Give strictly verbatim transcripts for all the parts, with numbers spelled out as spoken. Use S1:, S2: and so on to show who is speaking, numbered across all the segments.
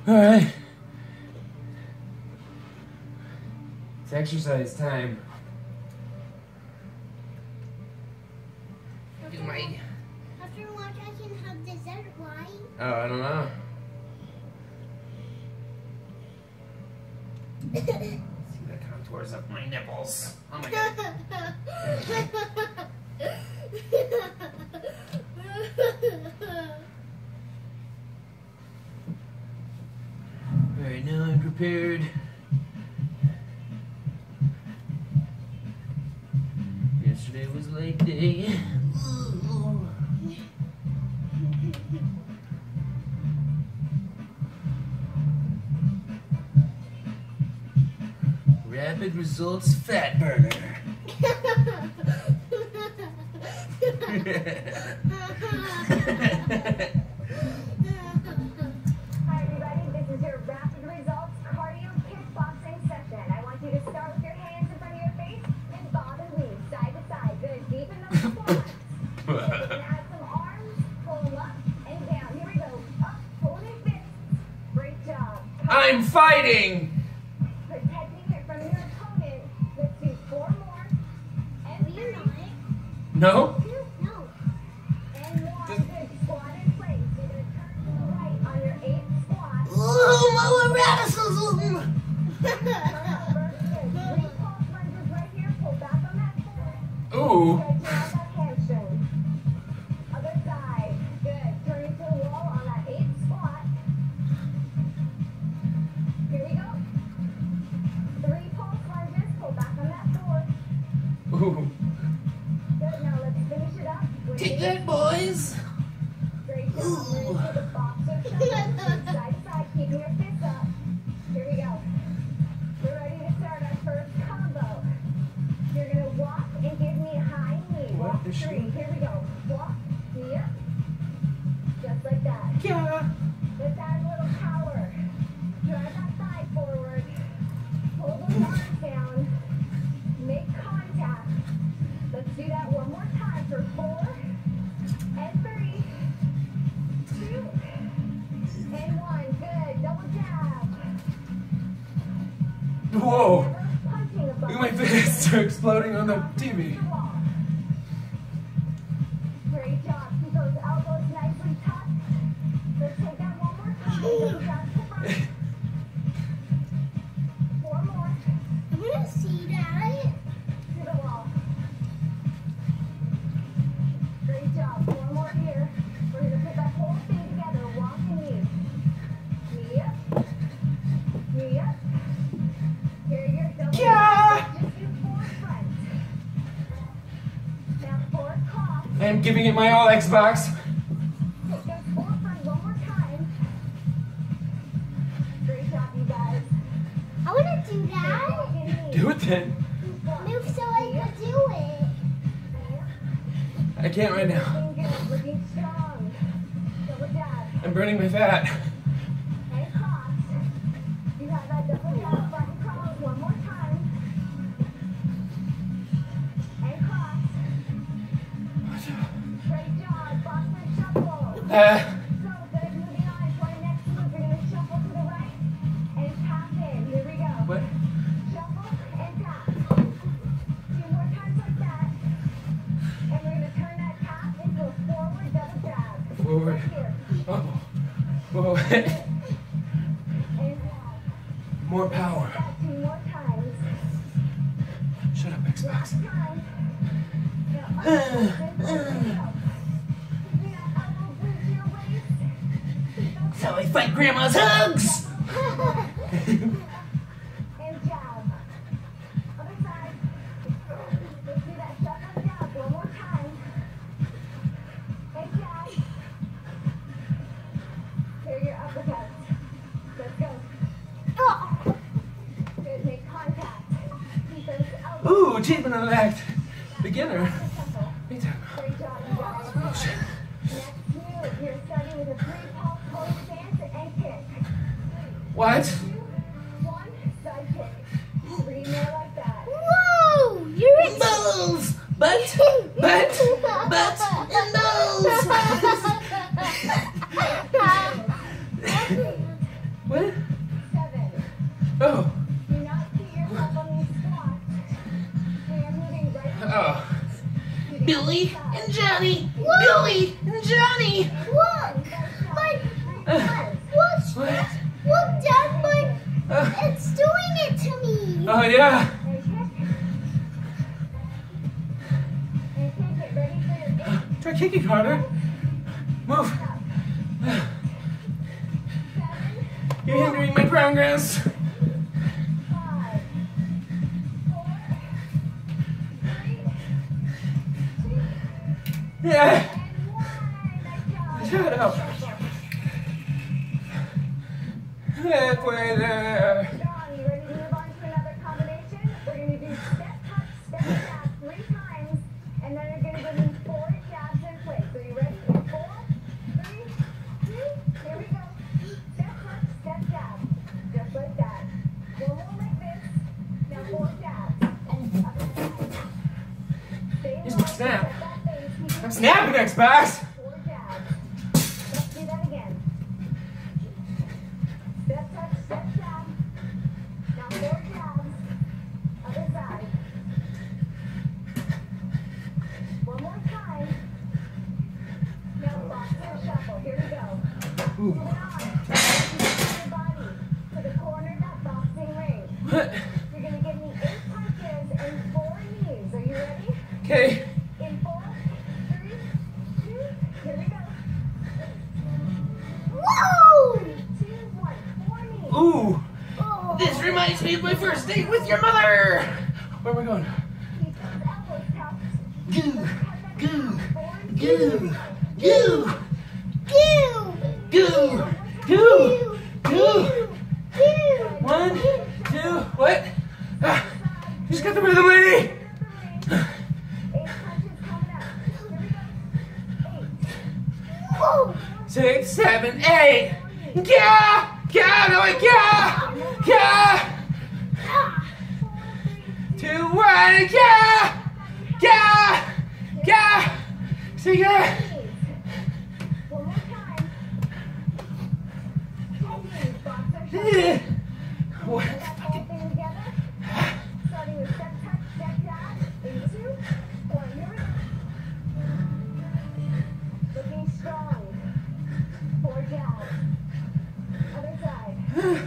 S1: All right. It's exercise time.
S2: After,
S1: My...
S2: after lunch, I can have dessert, right?
S1: Oh, I don't know. See the contours of my nipples. Oh my god. Alright, now I'm prepared. Yesterday was leg day. Ooh. Rapid results fat burner.
S3: Hi everybody, this is your rapid results cardio kickboxing session. I want you to start with your hands in front of your face and bob and weave side to side. Good, deep in those quads. We're gonna add some arms, pull them up and down. Here we go. Up, pulling in fists. Great job.
S1: I'm fighting!
S3: Protecting it from your opponent. Let's do four more. And three.
S1: No?
S3: No. And one. Good. Squat in place. You're gonna turn to the right on your eighth squat.
S1: Ooh, my radicalism!
S3: Turn over. Good. Three pulse lunges right here. Pull back on that foot.
S1: Ooh.
S3: Stretching out that hamstring. Other side. Good. Turning to the wall on that eighth squat. Here we go. Three pulse lunges. Pull back on that fourth.
S1: Ooh.
S3: Good. Now let's finish it up. with
S1: Take
S3: eight.
S1: that, boys!
S3: Great job.
S1: Ooh.
S3: We're into the boxer shove. Side to side, keeping your fists up. Here we go. We're ready to start our first combo. You're gonna walk and give me a high knee.
S1: What
S3: Walk
S1: is she
S3: three.
S1: doing?
S3: Here we go. Walk, knee up. Just like that.
S1: Yeah.
S3: Let's add a little power. Drive that thigh forward. Pull those arms down. Make contact. Let's do that one more time for four and three, two, and one. Good. Double jab.
S1: Whoa.
S3: Never punching above
S1: Look at my
S3: the
S1: fists are exploding on the T V.
S3: Great job. Keep those elbows nicely tucked. Let's take that one more time. Double jab to the front. Four more.
S2: I'm gonna see that.
S3: To the wall. Great job. One more here. We're going to put that whole thing together. Walk and knee. Knee up. Knee up. Here you go.
S1: Yeah.
S3: Just do four fronts. Now four cross.
S1: I'm giving it my all, Xbox.
S3: Take those four front one more time. Great job, you guys.
S2: I wanna do
S3: Walk
S2: that.
S3: and knee.
S1: Do it then.
S2: Move so I can do it.
S1: I can't right now.
S3: Looking good. Looking strong. Double jab.
S1: I'm burning my fat.
S3: And cross. You have that double jab button cross one more time. And cross. Great job. Boxer shuffle.
S1: Uh,
S3: So good. Moving on to our next move. We're going to shuffle to the right and tap in. Here we go.
S1: what?
S3: Shuffle and tap. Two more times like that. And we're going to turn that tap into a forward double jab.
S1: Forward.
S3: Right here.
S1: Oh. Whoa.
S3: And
S1: More power.
S3: that two more times.
S1: Shut up, Xbox.
S3: Last time. Now, up, and there we go. Keeping that elbow glued to your waist. Keep those
S1: That's how I fight Grandma's hugs!
S3: and jab. Other side. Let's do that shuffle and jab one more time. And jab. Here are your uppercuts. Let's go.
S2: Oh.
S3: Good, make contact. Keep those elbows.
S1: Ooh, achievement unlocked. Beginner.
S3: Shuffle.
S1: Big time.
S3: Great job, you guys. Next move, you're starting with a three pulse pose stance and kick.
S1: What?
S3: Two, one, side kick. Three more like that.
S2: Whoa! You're a
S1: Balls! Butt! Butt! Butt! And balls! What? Billy and Johnny.
S2: Look.
S1: Billy and Johnny.
S2: Look! My,
S1: Uh,
S2: my, look!
S1: what?
S2: Look, Dad, my,
S1: Uh,
S2: it's doing it to me!
S1: oh yeah. Try kicking harder. Move. You're hindering my progress. Yeah. Shut up. Halfway there.
S3: John, you ready to move on to another combination? We're going to do step, touch, step, jab three times, and then you're going to give me four jabs in place. So you ready? In four, three, two, here we go. Step, touch, step, jab. Just like that. One more like this. Now four jabs. Stay
S1: Here's my
S3: low,
S1: snap.
S3: set that base.
S1: I'm snapping, X-Bass.
S3: Four jabs. Let's do that again. Step, touch, step, jab. Now four jabs. Other side. One more time. Now boxer shuffle. Here we go.
S1: Ooh.
S3: Moving on. Take your body to the corner of that boxing ring.
S1: What?
S3: You're going to give me eight punches and four knees. Are you ready?
S1: Okay.
S3: In four, three, two, here we go.
S2: Whoa!
S3: Three, two, one. Four knees.
S1: Ooh.
S2: Oh.
S1: This reminds me of my first date with your mother. Where am I going?
S3: Keep those elbows tucked.
S1: Goo. Goo.
S3: Four,
S1: Goo. Goo.
S2: Goo!
S1: Goo. Goo. Goo.
S2: Goo!
S1: One, two, what? Ah, you just got the rhythm, lady.
S3: eight punches coming up. Here we go. Eight.
S2: Whoa!
S1: Six, seven, eight. Yeah. Yeah. No, I yeah. Yeah. Two, one. Yeah. Yeah. Yeah. See ya.
S3: One more time. Two knees. Boxer shuffle.
S1: Eh. What?
S3: Get that whole thing together. Starting with step touch, step jab. In two, one. Here we go. Looking strong. Four jabs. Other side.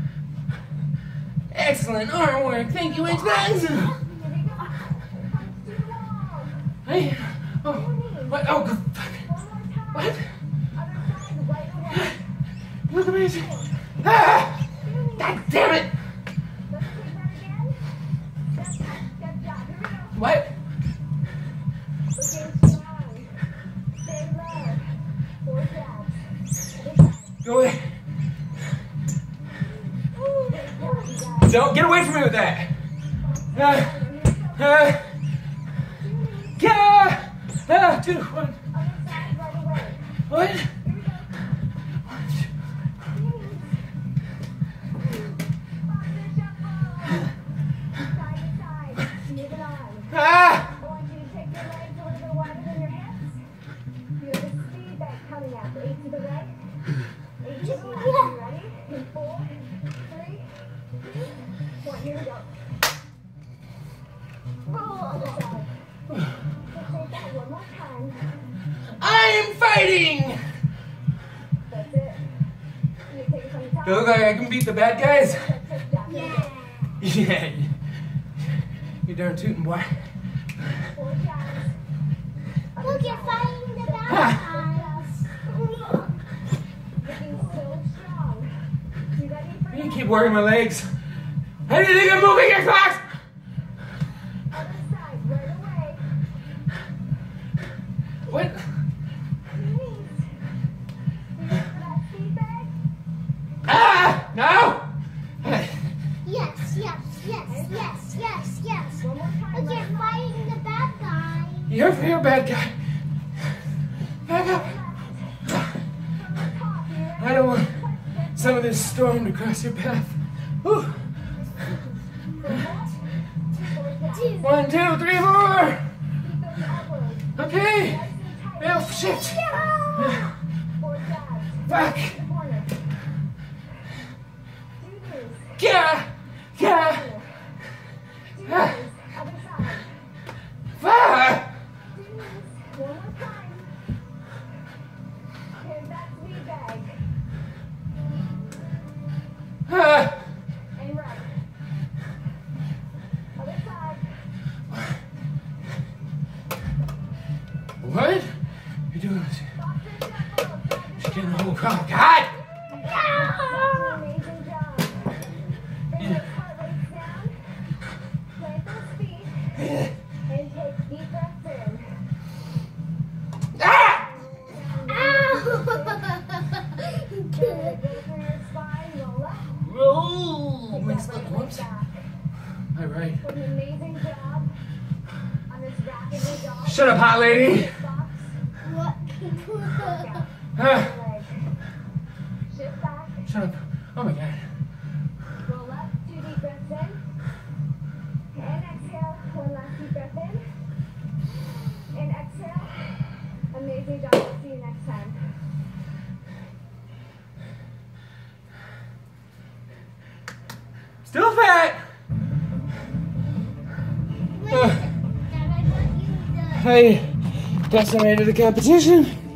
S1: Excellent arm work. Thank you, X-Bass.
S3: Here we go. Punch to the wall.
S1: Hey. Oh. What? Oh, good. Fuck.
S3: One more time.
S1: What?
S3: Other side, right away.
S1: Look at me. Ah.
S3: Two knees.
S1: God damn it.
S3: Let's take that again. Step touch, step jab. Here we go.
S1: What?
S3: Looking strong. Stay low. Four jabs. Other side.
S1: Go away. Don't get away from me with that. Uh, uh, yeah. Ah, two, one.
S3: Other side right away.
S1: What?
S3: Here we go. Boxer shuffle. Side to side. Moving on.
S1: Ah.
S3: I want you to take your legs a little bit wider than your hips. You have a speed bag coming up. Eight to the right. Eight to the left. You ready? In four, three, two, one. Here we go. Other side. Let's take that one more time.
S1: I am fighting.
S3: That's it. You take it from the top.
S1: Do I look like I can beat the bad guys?
S3: Touch, touch, jab.
S2: Yeah.
S1: Yeah. You darn tootin', boy.
S3: Four jabs. Other
S2: Look, you're
S3: side.
S2: fighting the bad
S3: Ah.
S2: guys.
S3: Looking so strong. You ready for
S1: You
S3: that?
S1: keep working my legs. How do you think I'm moving, Xbox?
S3: Other side, right away.
S1: What?
S3: Two knees. You ready for that speed bag?
S1: Ah! No!
S2: Yes, yes, yes, yes, yes, yes.
S3: One more time.
S2: Look, you're fighting the bad guy.
S1: You're, you're a bad guy. Back up.
S3: From the top, you ready?
S1: I don't want some of this storm to cross your path. Whew.
S2: Two.
S1: One, two, three, four.
S3: Keep those elbows
S1: Okay.
S3: nice and tight.
S1: Oh, shit.
S2: Yeah.
S3: Four jabs.
S1: Fuck.
S3: The corner. Two knees.
S1: Yeah. Yeah.
S3: Two knees.
S1: Ah.
S3: Other side.
S1: Fuck.
S3: Two
S1: Oh, God.
S3: Amazing job. Bring those heart rates down. Plant those feet. And take deep breaths in.
S1: Ah!
S2: Ow!
S3: Good. Go through your spine. Roll up.
S1: Oh,
S3: Take
S1: makes
S3: that
S1: the
S3: right leg
S1: whoops.
S3: back.
S1: All right.
S3: What an amazing job on this rapidly dog.
S1: Shut up, hot lady.
S3: Box.
S2: What?
S3: Workout.
S1: Ah,
S3: Leg. Shift back.
S1: shut up. Oh my God.
S3: Roll up. Two deep breaths in. And exhale. One last deep breath in. And exhale. Amazing job. I'll see you next time.
S1: Still fat.
S2: Wait, Dad, I thought you did.
S1: I decimated the competition.